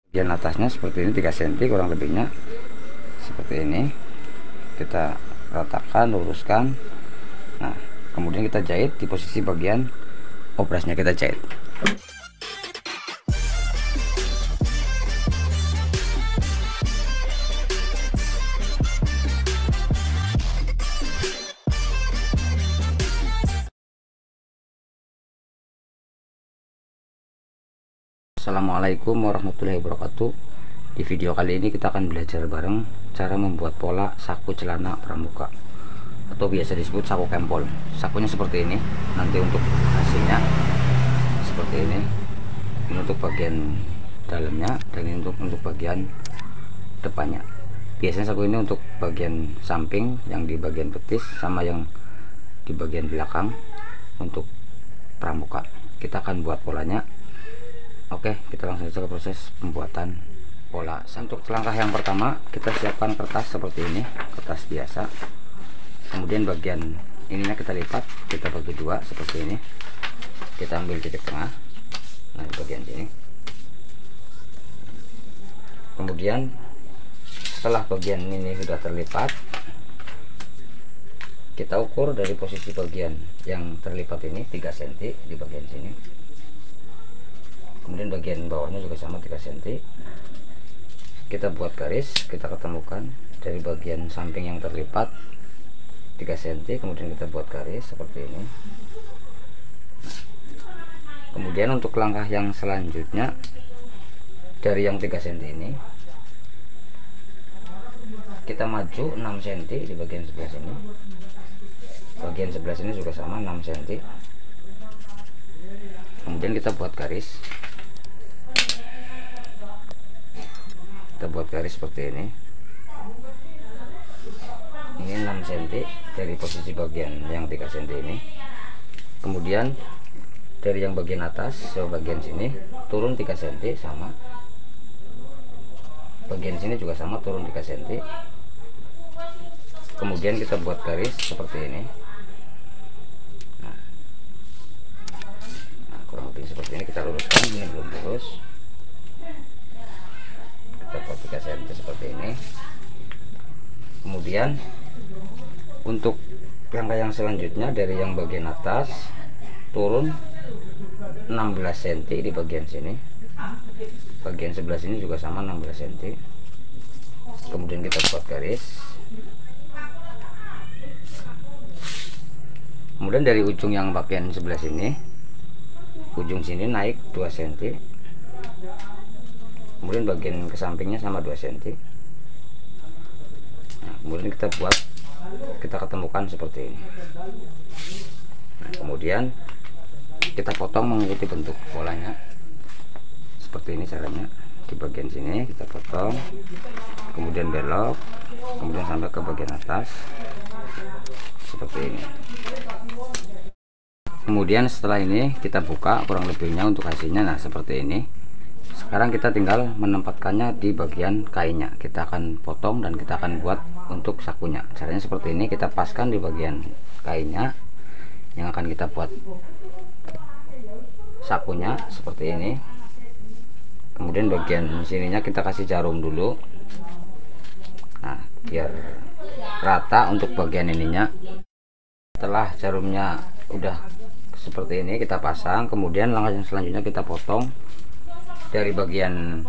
Bagian atasnya seperti ini 3 cm kurang lebihnya seperti ini, kita ratakan, luruskan. Nah, kemudian kita jahit di posisi bagian obrasnya, kita jahit. Assalamualaikum warahmatullahi wabarakatuh. Di video kali ini kita akan belajar bareng cara membuat pola saku celana pramuka atau biasa disebut saku kempol. Sakunya seperti ini, nanti untuk hasilnya seperti ini. Ini untuk bagian dalamnya dan ini untuk bagian depannya. Biasanya saku ini untuk bagian samping yang di bagian betis sama yang di bagian belakang untuk pramuka. Kita akan buat polanya. Oke, kita langsung saja ke proses pembuatan pola. Untuk langkah yang pertama, kita siapkan kertas seperti ini, kertas biasa. Kemudian bagian ininya kita lipat, kita bagi dua seperti ini. Kita ambil titik tengah, nah di bagian sini. Kemudian setelah bagian ini sudah terlipat, kita ukur dari posisi bagian yang terlipat ini 3 cm di bagian sini. Kemudian bagian bawahnya juga sama 3 cm. Kita buat garis, kita ketemukan dari bagian samping yang terlipat 3 cm, kemudian kita buat garis seperti ini. Kemudian untuk langkah yang selanjutnya, dari yang 3 cm ini kita maju 6 cm di bagian sebelah sini. Bagian sebelah sini juga sama 6 cm. Kemudian kita buat garis. Kita buat garis seperti ini. Ini 6 cm dari posisi bagian yang 3 cm ini. Kemudian dari yang bagian atas ke bagian sini turun 3 cm sama. Bagian sini juga sama, turun 3 cm. Kemudian kita buat garis seperti ini. Nah, kurang lebih seperti ini, kita luruskan. Ini belum lurus. Kita buat 3 cm seperti ini. Kemudian untuk langkah yang selanjutnya, dari yang bagian atas turun 16 cm di bagian sini. Bagian sebelah sini juga sama 16 cm. Kemudian kita buat garis. Kemudian dari ujung yang bagian sebelah sini, ujung sini naik 2 cm. Kemudian bagian ke sampingnya sama 2 cm. Nah, kemudian kita ketemukan seperti ini. Nah, kemudian kita potong mengikuti bentuk polanya seperti ini caranya. Di bagian sini kita potong, kemudian belok, kemudian sampai ke bagian atas seperti ini. Kemudian setelah ini kita buka kurang lebihnya untuk hasilnya. Nah, seperti ini. Sekarang kita tinggal menempatkannya di bagian kainnya. Kita akan potong dan kita akan buat untuk sakunya. Caranya seperti ini, kita paskan di bagian kainnya yang akan kita buat sakunya seperti ini. Kemudian bagian sininya kita kasih jarum dulu. Nah, biar rata untuk bagian ininya. Setelah jarumnya udah seperti ini, kita pasang. Kemudian langkah yang selanjutnya kita potong dari bagian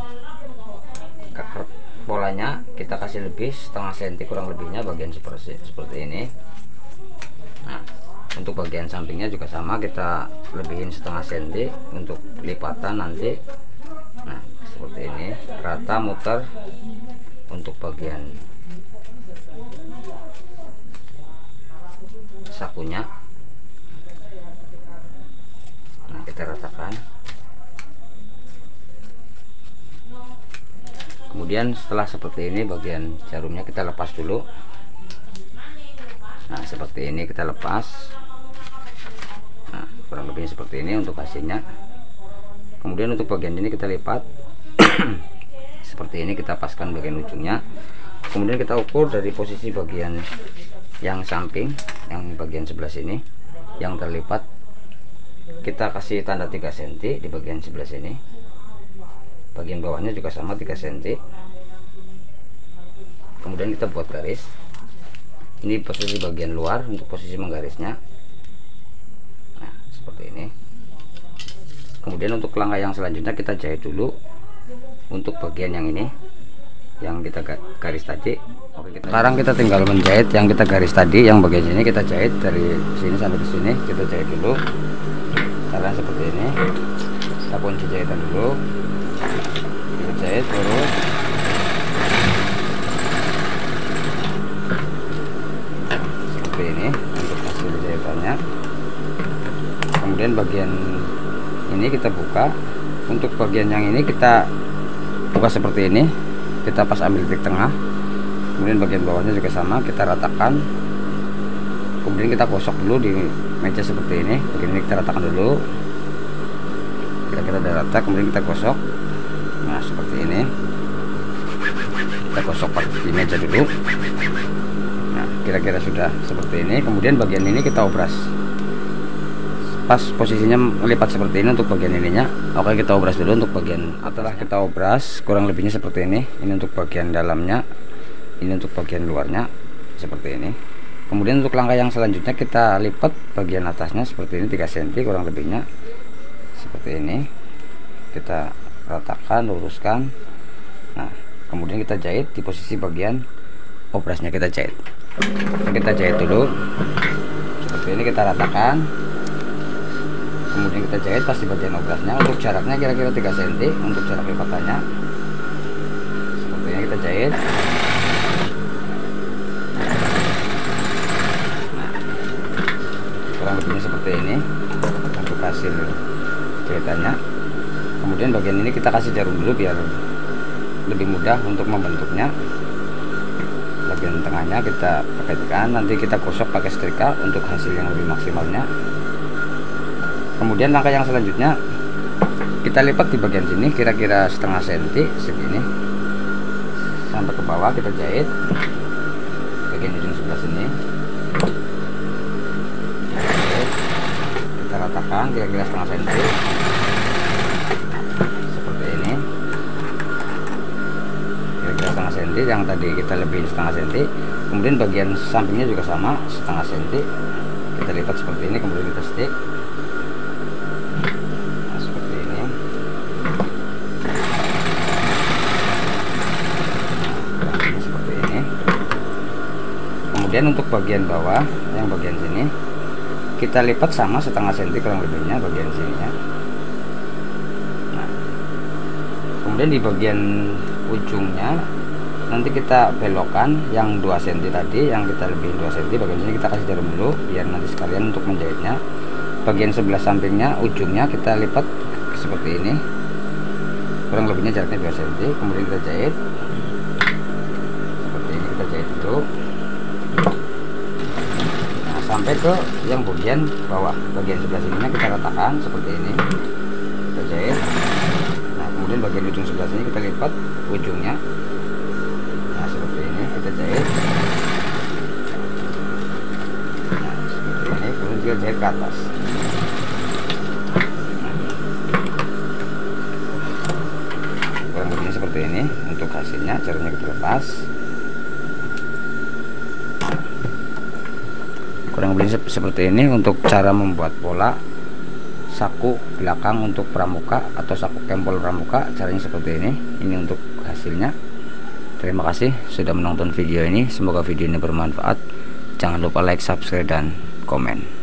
polanya, kita kasih lebih setengah senti kurang lebihnya bagian seperti ini. Nah, untuk bagian sampingnya juga sama, kita lebihin setengah senti untuk lipatan nanti. Nah, seperti ini, rata muter untuk bagian sakunya. Nah, kita ratakan. Kemudian setelah seperti ini, bagian jarumnya kita lepas dulu. Nah, seperti ini kita lepas. Nah, kurang lebih seperti ini untuk hasilnya. Kemudian untuk bagian ini kita lipat. Seperti ini, kita paskan bagian ujungnya. Kemudian kita ukur dari posisi bagian yang samping, yang bagian sebelah sini yang terlipat. Kita kasih tanda 3 cm di bagian sebelah sini. bagian bawahnya juga sama 3 cm. Kemudian kita buat garis. Ini posisi bagian luar untuk posisi menggarisnya. Nah, seperti ini. Kemudian untuk langkah yang selanjutnya kita jahit dulu untuk bagian yang ini, yang kita garis tadi. Oke, sekarang kita tinggal menjahit yang kita garis tadi, yang bagian ini kita jahit dari sini sampai ke sini. Kita jahit dulu. Caranya seperti ini. Kita kunci jahitan dulu. Kita jahit terus. Ini untuk hasil jahitannya. Kemudian bagian ini kita buka. Untuk bagian yang ini kita buka seperti ini, kita pas ambil titik tengah. Kemudian bagian bawahnya juga sama, kita ratakan. Kemudian kita gosok dulu di meja seperti ini. Bagian ini kita ratakan dulu, kira-kira udah rata. Kemudian kita gosok. Nah, seperti ini kita gosok di meja dulu. Kira-kira sudah seperti ini. Kemudian bagian ini kita obras pas posisinya melipat seperti ini untuk bagian ininya. Oke, kita obras dulu untuk bagian. Setelah kita obras kurang lebihnya seperti ini. Ini untuk bagian dalamnya, ini untuk bagian luarnya seperti ini. Kemudian untuk langkah yang selanjutnya kita lipat bagian atasnya seperti ini 3 cm kurang lebihnya seperti ini. Kita ratakan, luruskan. Nah, kemudian kita jahit di posisi bagian obrasnya. Kita jahit dulu seperti ini, kita ratakan. Kemudian kita jahit pas di bagian obrasnya. Untuk jaraknya kira-kira 3 cm untuk jarak lipatannya. Seperti ini kita jahit. Nah, kurang lebihnya seperti ini untuk hasil jahitannya. Kemudian bagian ini kita kasih jarum dulu biar lebih mudah untuk membentuknya. Bagian tengahnya kita paketkan, nanti kita gosok pakai setrika untuk hasil yang lebih maksimalnya. Kemudian langkah yang selanjutnya kita lipat di bagian sini kira-kira setengah senti segini sampai ke bawah. Kita jahit bagian ujung sebelah sini, kita ratakan kira-kira setengah senti seperti ini. Kira-kira setengah senti, yang tadi kita lebihin setengah senti. Kemudian bagian sampingnya juga sama setengah senti, kita lipat seperti ini. Kemudian kita stick. Nah, seperti ini. Nah, seperti ini. Kemudian untuk bagian bawah, yang bagian sini kita lipat sama setengah senti kurang lebihnya bagian sininya. Nah, kemudian di bagian ujungnya nanti kita belokkan yang 2 cm tadi, yang kita lebihin 2 cm. Bagian sini kita kasih jarum dulu biar nanti sekalian untuk menjahitnya. Bagian sebelah sampingnya, ujungnya kita lipat seperti ini, kurang lebihnya jaraknya 2 cm. Kemudian kita jahit seperti ini, kita jahit dulu. Nah, sampai ke yang bagian bawah, bagian sebelah sininya kita ratakan seperti ini, kita jahit. Nah, kemudian bagian ujung sebelah sini kita lipat ujungnya. Nah, seperti ini kita jahit. Nah, seperti ini. Kemudian kita jahit ke atas. Kurang lebihnya seperti ini untuk hasilnya. Caranya kita lepas. Kurang lebih seperti ini untuk cara membuat pola saku belakang untuk pramuka atau saku kempol pramuka. Caranya seperti ini. Ini untuk hasilnya. Terima kasih sudah menonton video ini. Semoga video ini bermanfaat. Jangan lupa like, subscribe, dan komen.